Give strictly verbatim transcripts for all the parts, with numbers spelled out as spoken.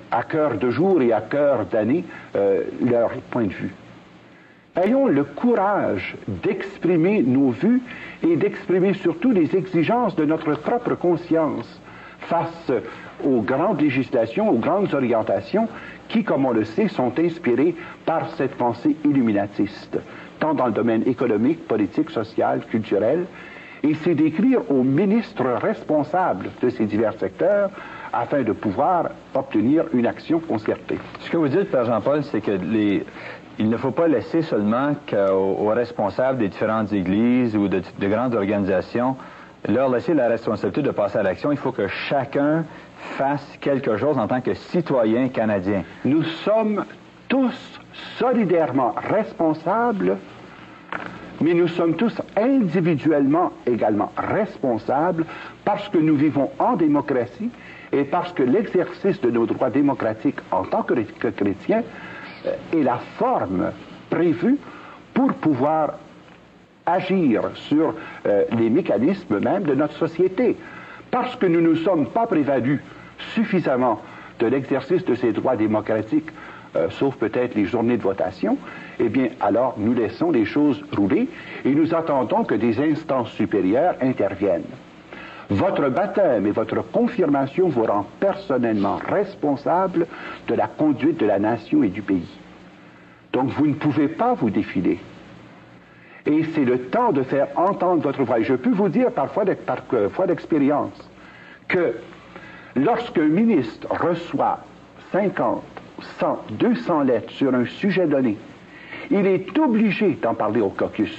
à cœur de jour et à cœur d'année euh, leur point de vue. Ayons le courage d'exprimer nos vues et d'exprimer surtout les exigences de notre propre conscience face aux grandes législations, aux grandes orientations qui, comme on le sait, sont inspirées par cette pensée illuminatiste, tant dans le domaine économique, politique, social, culturel. Et c'est d'écrire aux ministres responsables de ces divers secteurs afin de pouvoir obtenir une action concertée. Ce que vous dites, Père Jean-Paul, c'est que les... il ne faut pas laisser seulement qu'aux, aux responsables des différentes églises ou de, de grandes organisations leur laisser la responsabilité de passer à l'action. Il faut que chacun fasse quelque chose en tant que citoyen canadien. Nous sommes tous solidairement responsables, mais nous sommes tous individuellement également responsables parce que nous vivons en démocratie et parce que l'exercice de nos droits démocratiques en tant que, que chrétiens est la forme prévue pour pouvoir agir sur euh, les mécanismes même de notre société. Parce que nous ne nous sommes pas prévalus suffisamment de l'exercice de ces droits démocratiques, euh, sauf peut-être les journées de votation, eh bien, alors nous laissons les choses rouler et nous attendons que des instances supérieures interviennent. Votre baptême et votre confirmation vous rend personnellement responsable de la conduite de la nation et du pays. Donc vous ne pouvez pas vous défiler. Et c'est le temps de faire entendre votre voix. Et je peux vous dire parfois, par foi d'expérience, que lorsqu'un ministre reçoit cinquante, cent, deux cents lettres sur un sujet donné, il est obligé d'en parler au caucus.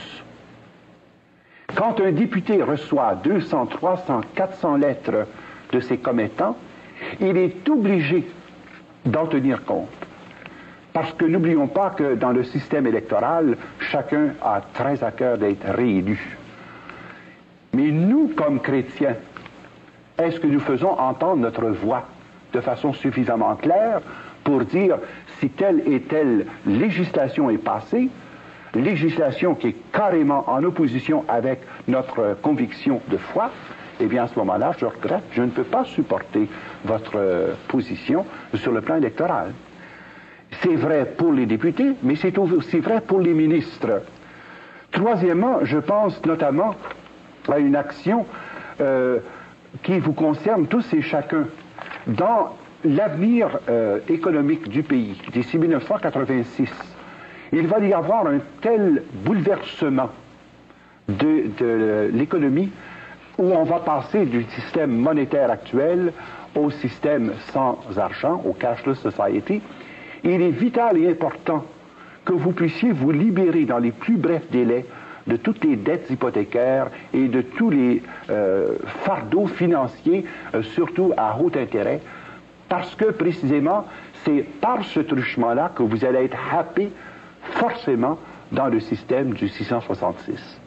Quand un député reçoit deux cents, trois cents, quatre cents lettres de ses commettants, il est obligé d'en tenir compte. Parce que n'oublions pas que dans le système électoral, chacun a très à cœur d'être réélu. Mais nous, comme chrétiens, est-ce que nous faisons entendre notre voix de façon suffisamment claire pour dire si telle et telle législation est passée, législation qui est carrément en opposition avec notre conviction de foi, eh bien à ce moment-là, je regrette, je ne peux pas supporter votre position sur le plan électoral. C'est vrai pour les députés, mais c'est aussi vrai pour les ministres. Troisièmement, je pense notamment à une action euh, qui vous concerne tous et chacun. Dans l'avenir euh, économique du pays, d'ici mille neuf cent quatre-vingt-six, il va y avoir un tel bouleversement de, de l'économie où on va passer du système monétaire actuel au système sans argent, au cashless society. Il est vital et important que vous puissiez vous libérer dans les plus brefs délais de toutes les dettes hypothécaires et de tous les euh, fardeaux financiers, euh, surtout à haut intérêt, parce que précisément, c'est par ce truchement-là que vous allez être happé forcément dans le système du six cent soixante-six.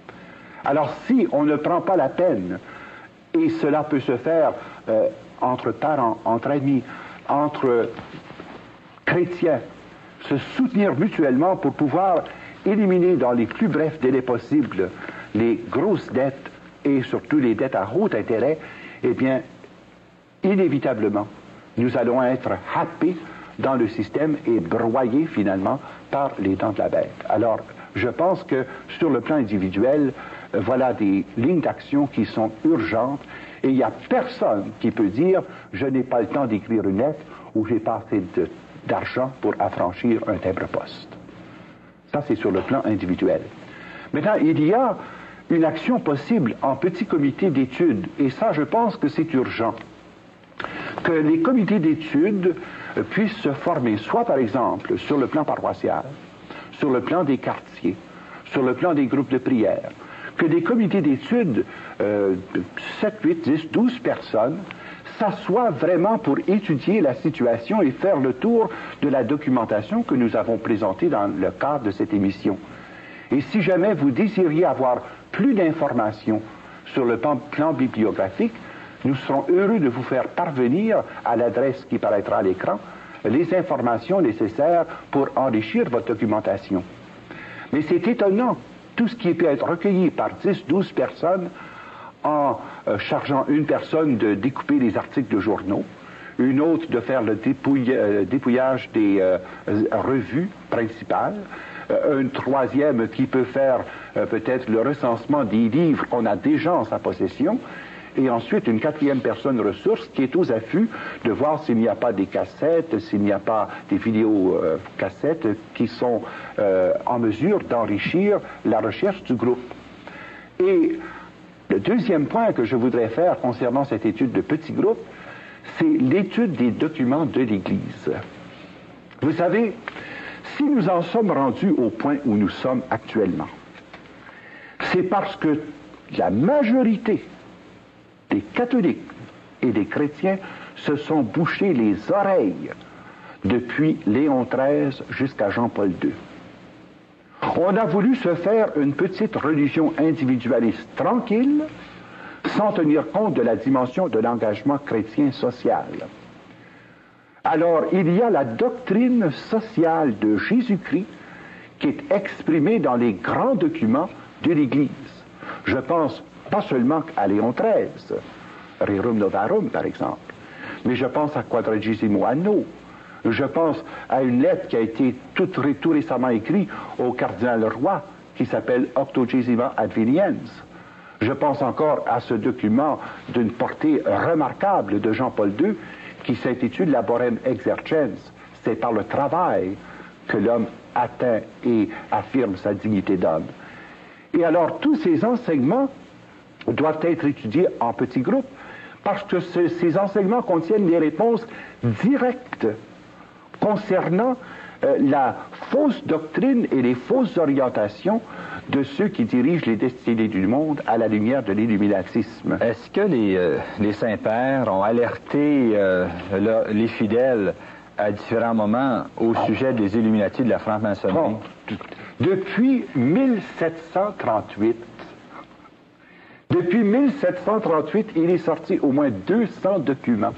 Alors si on ne prend pas la peine, et cela peut se faire euh, entre parents, entre amis, entre chrétiens, se soutenir mutuellement pour pouvoir éliminer dans les plus brefs délais possibles les grosses dettes et surtout les dettes à haut intérêt, eh bien, inévitablement, nous allons être happés dans le système et broyés finalement par les dents de la bête. Alors, je pense que sur le plan individuel, euh, voilà des lignes d'action qui sont urgentes et il n'y a personne qui peut dire « je n'ai pas le temps d'écrire une lettre » ou « j'ai pas assez de d'argent pour affranchir un timbre-poste ». Ça, c'est sur le plan individuel. Maintenant, il y a une action possible en petit comité d'études, et ça, je pense que c'est urgent. Que les comités d'études puissent se former, soit par exemple sur le plan paroissial, sur le plan des quartiers, sur le plan des groupes de prière, que des comités d'études, euh, sept, huit, dix, douze personnes, s'assoient vraiment pour étudier la situation et faire le tour de la documentation que nous avons présentée dans le cadre de cette émission. Et si jamais vous désiriez avoir plus d'informations sur le plan, plan bibliographique, nous serons heureux de vous faire parvenir à l'adresse qui paraîtra à l'écran les informations nécessaires pour enrichir votre documentation. Mais c'est étonnant, tout ce qui peut être recueilli par dix, douze personnes en euh, chargeant une personne de découper les articles de journaux, une autre de faire le dépouille, euh, dépouillage des euh, revues principales, euh, une troisième qui peut faire euh, peut-être le recensement des livres qu'on a déjà en sa possession, et ensuite une quatrième personne ressource qui est aux affûts de voir s'il n'y a pas des cassettes, s'il n'y a pas des vidéos euh, cassettes qui sont euh, en mesure d'enrichir la recherche du groupe. Et le deuxième point que je voudrais faire concernant cette étude de petits groupes, c'est l'étude des documents de l'Église. Vous savez, si nous en sommes rendus au point où nous sommes actuellement, c'est parce que la majorité des catholiques et des chrétiens se sont bouchés les oreilles depuis Léon treize jusqu'à Jean-Paul deux. On a voulu se faire une petite religion individualiste tranquille, sans tenir compte de la dimension de l'engagement chrétien social. Alors, il y a la doctrine sociale de Jésus-Christ qui est exprimée dans les grands documents de l'Église. Je pense pas seulement à Léon treize, Rerum Novarum par exemple, mais je pense à Quadragesimo Anno. Je pense à une lettre qui a été tout, tout récemment écrite au cardinal Roy, qui s'appelle Octogesima Adveniens. Je pense encore à ce document d'une portée remarquable de Jean-Paul deux, qui s'intitule Laborem Exercens. C'est par le travail que l'homme atteint et affirme sa dignité d'homme. Et alors, tous ces enseignements doivent être étudiés en petits groupes, parce que ce, ces enseignements contiennent des réponses directes concernant euh, la fausse doctrine et les fausses orientations de ceux qui dirigent les destinées du monde à la lumière de l'illuminatisme. Est-ce que les, euh, les saints-pères ont alerté euh, le, les fidèles à différents moments au oh. sujet des Illuminati de la franc-maçonnerie? Oh. Depuis mille sept cent trente-huit, depuis mille sept cent trente-huit, il est sorti au moins deux cents documents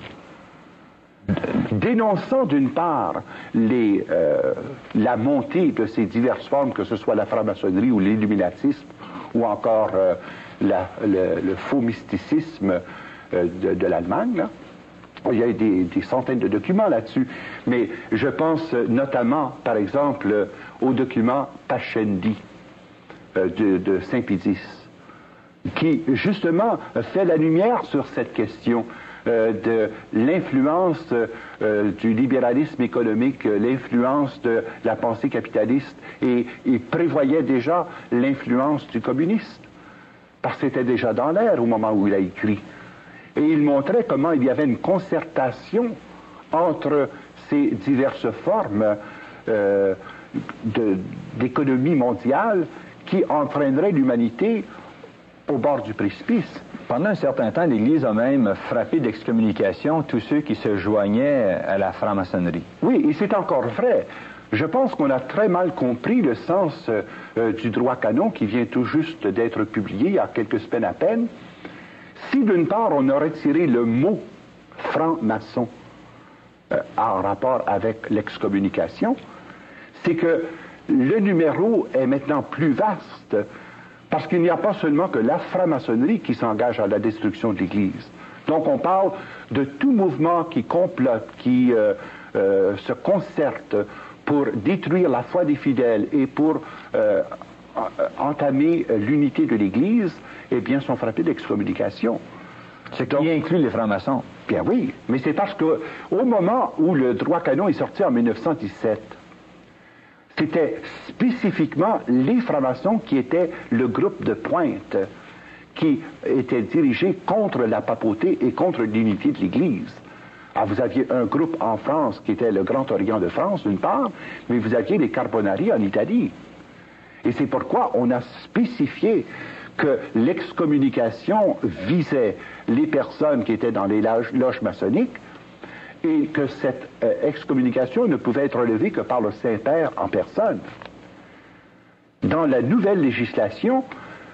dénonçant d'une part les, euh, la montée de ces diverses formes, que ce soit la franc-maçonnerie ou l'illuminatisme, ou encore euh, la, le, le faux mysticisme euh, de, de l'Allemagne, là. Il y a des, des centaines de documents là-dessus, mais je pense notamment, par exemple, au document Pascendi euh, de, de Saint-Pédis, qui justement fait la lumière sur cette question euh, de l'influence euh, du libéralisme économique, l'influence de la pensée capitaliste, et il prévoyait déjà l'influence du communiste, parce que c'était déjà dans l'air au moment où il a écrit. Et il montrait comment il y avait une concertation entre ces diverses formes euh, de, d'économie mondiale qui entraîneraient l'humanité au bord du précipice. Pendant un certain temps, l'Église a même frappé d'excommunication tous ceux qui se joignaient à la franc-maçonnerie. Oui, et c'est encore vrai. Je pense qu'on a très mal compris le sens euh, du droit canon qui vient tout juste d'être publié il y a quelques semaines à peine. Si d'une part on a retiré le mot franc-maçon euh, en rapport avec l'excommunication, c'est que le numéro est maintenant plus vaste, parce qu'il n'y a pas seulement que la franc-maçonnerie qui s'engage à la destruction de l'Église. Donc on parle de tout mouvement qui complote, qui euh, euh, se concerte pour détruire la foi des fidèles et pour euh, entamer l'unité de l'Église, eh bien, sont frappés d'excommunication. Ce qui inclut les francs-maçons. Bien oui, mais c'est parce qu'au moment où le droit canon est sorti en mille neuf cent dix-sept, c'était spécifiquement les francs-maçons qui étaient le groupe de pointe qui était dirigé contre la papauté et contre l'unité de l'Église. Alors, vous aviez un groupe en France qui était le Grand Orient de France, d'une part, mais vous aviez les Carbonari en Italie. Et c'est pourquoi on a spécifié que l'excommunication visait les personnes qui étaient dans les loges, loges maçonniques, et que cette euh, excommunication ne pouvait être relevée que par le Saint-Père en personne. Dans la nouvelle législation,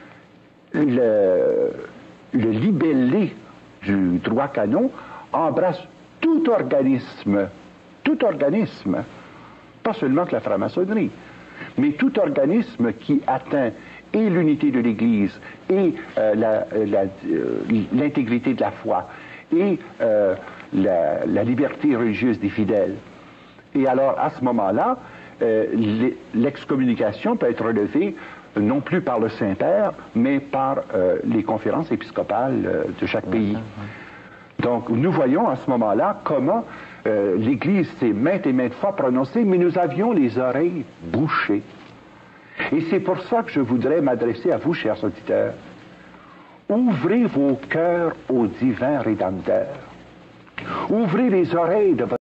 le, le libellé du droit canon embrasse tout organisme, tout organisme, pas seulement que la franc-maçonnerie, mais tout organisme qui atteint et l'unité de l'Église, et euh, la, la, euh, l'intégrité de la foi, et euh, la, la liberté religieuse des fidèles. Et alors, à ce moment-là, euh, l'excommunication peut être relevée non plus par le Saint-Père, mais par euh, les conférences épiscopales euh, de chaque pays. Donc, nous voyons à ce moment-là comment euh, l'Église s'est maintes et maintes fois prononcée, mais nous avions les oreilles bouchées. Et c'est pour ça que je voudrais m'adresser à vous, chers auditeurs. Ouvrez vos cœurs au divin Rédempteur. Ouvrez les oreilles de votre